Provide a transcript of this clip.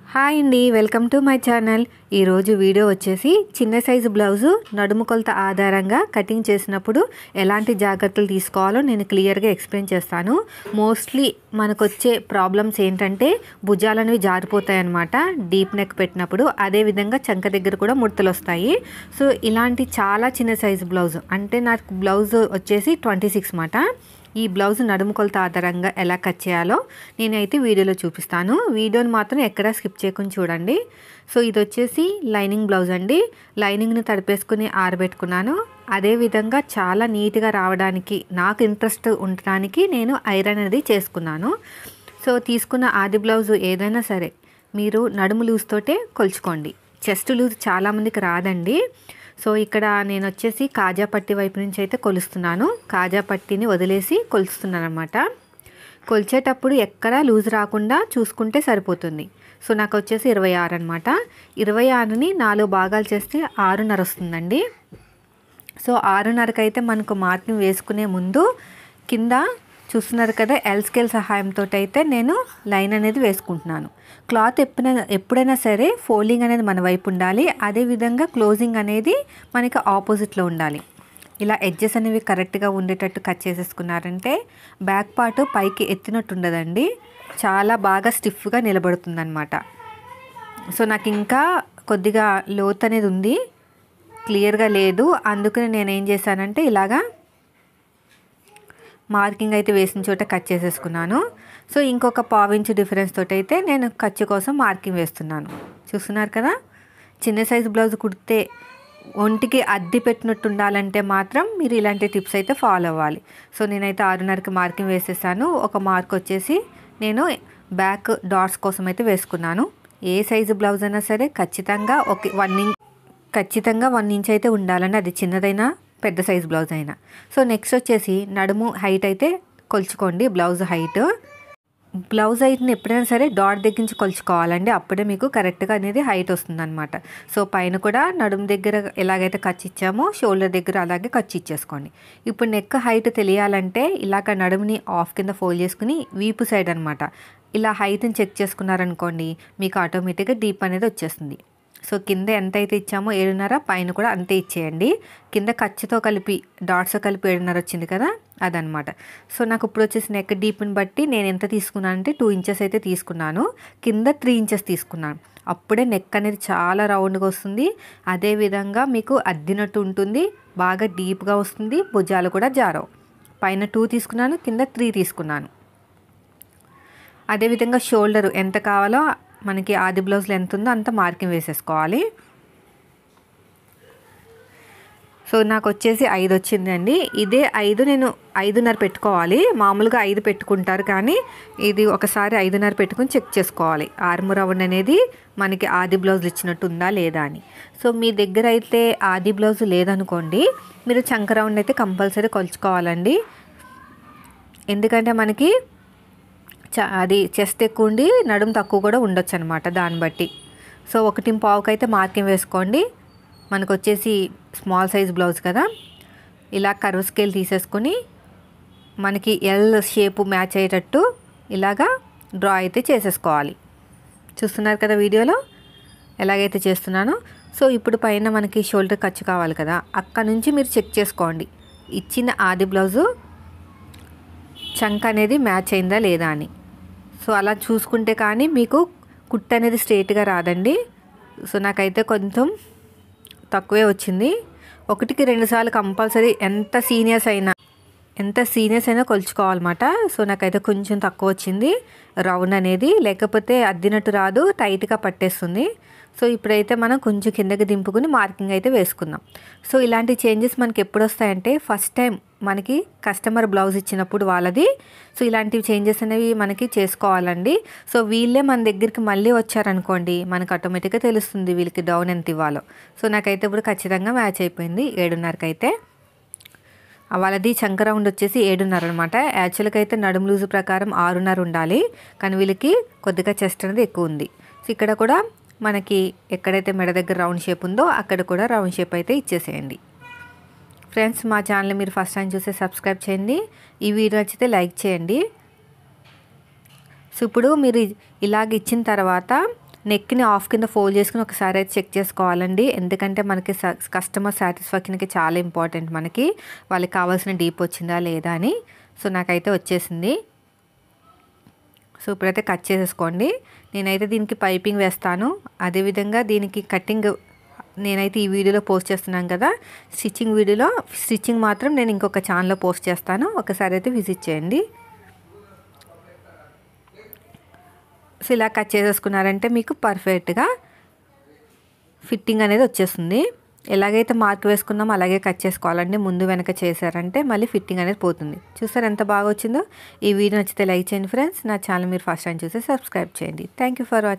Hi అండి, welcome to my channel. ఈరోజు video వచ్చేసి చిన్న సైజు బ్లౌజు నడుము కొలత ఆధారంగా కటింగ్ చేసినప్పుడు ఎలాంటి జాగ్రత్తలు తీసుకోవాలో నేను క్లియర్గా ఎక్స్ప్లెయిన్ చేస్తాను. మోస్ట్లీ మనకు వచ్చే ప్రాబ్లమ్స్ ఏంటంటే భుజాలు అనేవి జారిపోతాయి అన్నమాట డీప్ నెక్ పెట్టినప్పుడు. అదేవిధంగా చంక దగ్గర కూడా ముడతలు వస్తాయి. సో ఇలాంటి చాలా చిన్న సైజు బ్లౌజ్ అంటే నాకు బ్లౌజ్ వచ్చేసి 26 మాట. ఈ బ్లౌజ్ నడుము కొలత ఆధారంగా ఎలా కట్ చేయాలో నేనైతే వీడియోలో చూపిస్తాను. వీడియోని మాత్రం ఎక్కడా స్కిప్ చేయకుండా చూడండి. సో ఇది వచ్చేసి లైనింగ్ బ్లౌజ్ అండి. లైనింగ్ని తడిపేసుకుని ఆరబెట్టుకున్నాను. అదేవిధంగా చాలా నీట్గా రావడానికి నాకు ఇంట్రెస్ట్ ఉండడానికి నేను ఐరన్ అనేది చేసుకున్నాను. సో తీసుకున్న ఆది బ్లౌజ్ ఏదైనా సరే మీరు నడుము లూజ్ తోటే కొలుచుకోండి. చెస్ట్ లూజ్ చాలామందికి రాదండి. సో ఇక్కడ నేను వచ్చేసి కాజా పట్టి వైపు నుంచి అయితే కొలుస్తున్నాను. కాజా పట్టిని వదిలేసి కొలుస్తున్నాను అనమాట. కొలిచేటప్పుడు ఎక్కడా లూజ్ రాకుండా చూసుకుంటే సరిపోతుంది. సో నాకు వచ్చేసి 26 అనమాట. 26ని 4 భాగాలు చేస్తే 6.5 వస్తుందండి. సో 6.5కి అయితే మనకు మార్కింగ్ వేసుకునే ముందు కింద చూస్తున్నారు కదా, ఎల్ స్కేల్ సహాయంతో అయితే నేను లైన్ అనేది వేసుకుంటున్నాను. క్లాత్ ఎప్పుడైనా సరే ఫోల్డింగ్ అనేది మన వైపు ఉండాలి. అదేవిధంగా క్లోజింగ్ అనేది మనకి ఆపోజిట్లో ఉండాలి. ఇలా ఎడ్జెస్ అనేవి కరెక్ట్గా ఉండేటట్టు కట్ చేసేసుకున్నారంటే బ్యాక్ పార్ట్ పైకి ఎత్తినట్టు ఉండదండి, చాలా బాగా స్టిఫ్గా నిలబడుతుంది అనమాట. సో నాకు ఇంకా కొద్దిగా లోత్ అనేది ఉంది, క్లియర్గా లేదు. అందుకని నేను ఏం చేశానంటే ఇలాగా మార్కింగ్ అయితే వేసిన చోట కట్ చేసేసుకున్నాను. సో ఇంకొక 1/4 ఇంచ్ డిఫరెన్స్ తోటి అయితే నేను ఖర్చు కోసం మార్కింగ్ వేస్తున్నాను. చూస్తున్నారు కదా, చిన్న సైజు బ్లౌజ్ కుడితే ఒంటికి అద్ది పెట్టినట్టు ఉండాలంటే మాత్రం మీరు ఇలాంటి టిప్స్ అయితే ఫాలో అవ్వాలి. సో నేనైతే 6.5కి మార్కింగ్ వేసేసాను. ఒక మార్క్ వచ్చేసి నేను బ్యాక్ డాట్స్ కోసం అయితే వేసుకున్నాను. ఏ సైజు బ్లౌజ్ అయినా సరే ఖచ్చితంగా 1 ఇంచ్ అయితే ఉండాలండి, అది చిన్నదైనా పెద్ద సైజ్ బ్లౌజ్ అయినా. సో నెక్స్ట్ వచ్చేసి నడుము హైట్ అయితే కొలుచుకోండి. బ్లౌజ్ హైట్ని ఎప్పుడైనా సరే డాట్ దగ్గర నుంచి కొలుచుకోవాలండి, అప్పుడే మీకు కరెక్ట్గా అనేది హైట్ వస్తుంది అనమాట. సో పైన కూడా నడుము దగ్గర ఎలాగైతే ఖర్చు ఇచ్చామో షోల్డర్ దగ్గర అలాగే ఖర్చు ఇచ్చేసుకోండి. ఇప్పుడు నెక్ హైట్ తెలియాలంటే ఇలాగ నడుముని ఆఫ్ కింద ఫోల్డ్ చేసుకుని వీపు సైడ్ అనమాట ఇలా హైట్ని చెక్ చేసుకున్నారనుకోండి, మీకు ఆటోమేటిక్గా డీప్ అనేది వచ్చేస్తుంది. సో కింద ఎంత అయితే ఇచ్చామో 7.5, పైన కూడా అంతే ఇచ్చేయండి. కింద ఖర్చుతో కలిపి డాట్స్ కలిపి 7.5 వచ్చింది కదా, అదనమాట. సో నాకు ఇప్పుడు వచ్చేసి నెక్ డీప్ని బట్టి నేను ఎంత తీసుకున్నాను అంటే 2 ఇంచెస్ అయితే తీసుకున్నాను. కింద 3 ఇంచెస్ తీసుకున్నాను. అప్పుడే నెక్ అనేది చాలా రౌండ్గా వస్తుంది. అదేవిధంగా మీకు అద్దినట్టు ఉంటుంది, బాగా డీప్గా వస్తుంది, భుజాలు కూడా జారవు. పైన 2 తీసుకున్నాను, కింద 3 తీసుకున్నాను. అదేవిధంగా షోల్డర్ ఎంత కావాలో మనకి ఆది బ్లౌజ్లో ఎంత ఉందో అంత మార్కింగ్ వేసేసుకోవాలి. సో నాకు వచ్చేసి 5 వచ్చిందండి. ఇదే 5 నేను 5.5 పెట్టుకోవాలి. మామూలుగా 5 పెట్టుకుంటారు, కానీ ఇది ఒకసారి 5.5 పెట్టుకుని చెక్ చేసుకోవాలి ఆర్మ్ రౌండ్ అనేది మనకి ఆది బ్లౌజ్లు ఇచ్చినట్టు ఉందా లేదా అని. సో మీ దగ్గర అయితే ఆది బ్లౌజ్ లేదనుకోండి, మీరు చంక రౌండ్ అయితే కంపల్సరీ కొలుచుకోవాలండి. ఎందుకంటే మనకి అది చెస్ట్ ఎక్కువ ఉండి నడుము తక్కువ కూడా ఉండొచ్చు అనమాట దాన్ని బట్టి. సో 1.5కి అయితే మార్కింగ్ వేసుకోండి. మనకు వచ్చేసి స్మాల్ సైజ్ బ్లౌజ్ కదా, ఇలా కర్వ్ స్కేల్ తీసేసుకొని మనకి ఎల్ షేపు మ్యాచ్ అయ్యేటట్టు ఇలాగా డ్రా అయితే చేసేసుకోవాలి. చూస్తున్నారు కదా వీడియోలో ఎలాగైతే చేస్తున్నానో. సో ఇప్పుడు పైన మనకి షోల్డర్ ఖర్చు కావాలి కదా, అక్కడ నుంచి మీరు చెక్ చేసుకోండి ఇచ్చిన ఆది బ్లౌజు చంక అనేది మ్యాచ్ అయిందా లేదా అని. సో అలా చూసుకుంటే కానీ మీకు కుట్టు అనేది స్ట్రేట్గా రాదండి. సో నాకైతే కొంచెం తక్కువే వచ్చింది. 1కి 2 సార్లు కంపల్సరీ ఎంత సీనియర్స్ అయినా కొలుచుకోవాలన్నమాట. సో నాకైతే కొంచెం తక్కువ వచ్చింది రౌండ్ అనేది, లేకపోతే అద్దినట్టు రాదు, టైట్గా పట్టేస్తుంది. సో ఇప్పుడైతే మనం కొంచెం కిందకి దింపుకుని మార్కింగ్ అయితే వేసుకుందాం. సో ఇలాంటి చేంజెస్ మనకి ఎప్పుడు వస్తాయంటే ఫస్ట్ టైం మనకి కస్టమర్ బ్లౌజ్ ఇచ్చినప్పుడు వాళ్ళది. సో ఇలాంటి చేంజెస్ అనేవి మనకి చేసుకోవాలండి. సో వీళ్ళే మన దగ్గరికి మళ్ళీ వచ్చారనుకోండి, మనకు ఆటోమేటిక్గా తెలుస్తుంది వీళ్ళకి డౌన్ ఎంత ఇవ్వాలో. సో నాకైతే ఇప్పుడు ఖచ్చితంగా మ్యాచ్ అయిపోయింది 7.5కి అయితే. వాళ్ళది చంక రౌండ్ వచ్చేసి 7.5 అనమాట. యాక్చువల్గా అయితే నడుము లూజు ప్రకారం 6.5 ఉండాలి, కానీ వీళ్ళకి కొద్దిగా చెస్ట్ అనేది ఎక్కువ ఉంది. సో ఇక్కడ కూడా మనకి ఎక్కడైతే మెడ దగ్గర రౌండ్ షేప్ ఉందో అక్కడ కూడా రౌండ్ షేప్ అయితే ఇచ్చేసేయండి. ఫ్రెండ్స్, మా ఛానల్ మీరు ఫస్ట్ టైం చూస్తే సబ్స్క్రైబ్ చేయండి. ఈ వీడియో నచ్చితే లైక్ చేయండి. సో ఇప్పుడు మీరు ఇలాగ ఇచ్చిన తర్వాత నెక్ని ఆఫ్ కింద ఫోల్డ్ చేసుకుని ఒకసారి అయితే చెక్ చేసుకోవాలండి. ఎందుకంటే మనకి కస్టమర్ సాటిస్ఫాక్షన్కి చాలా ఇంపార్టెంట్, మనకి వాళ్ళకి కావాల్సిన డీప్ వచ్చిందా లేదా అని. సో నాకైతే వచ్చేసింది. సో ఇప్పుడైతే కట్ చేసేసుకోండి. నేనైతే దీనికి పైపింగ్ వేస్తాను. అదేవిధంగా దీనికి కటింగ్ నేనైతే ఈ వీడియోలో పోస్ట్ చేస్తున్నాను కదా, స్టిచ్చింగ్ మాత్రం నేను ఇంకొక ఛానల్లో పోస్ట్ చేస్తాను. ఒకసారి అయితే విజిట్ చేయండి. సో ఇలా కట్ చేసేసుకున్నారంటే మీకు పర్ఫెక్ట్గా ఫిట్టింగ్ అనేది వచ్చేస్తుంది. ఎలాగైతే మార్క్ వేసుకున్నామో అలాగే కట్ చేసుకోవాలండి. ముందు వెనక చేశారంటే మళ్ళీ ఫిట్టింగ్ అనేది పోతుంది. చూసారు ఎంత బాగా వచ్చిందో. ఈ వీడియో నచ్చితే లైక్ చేయండి ఫ్రెండ్స్. నా ఛానల్ మీరు ఫస్ట్ టైం చూస్తే సబ్స్క్రైబ్ చేయండి. Thank you for watching.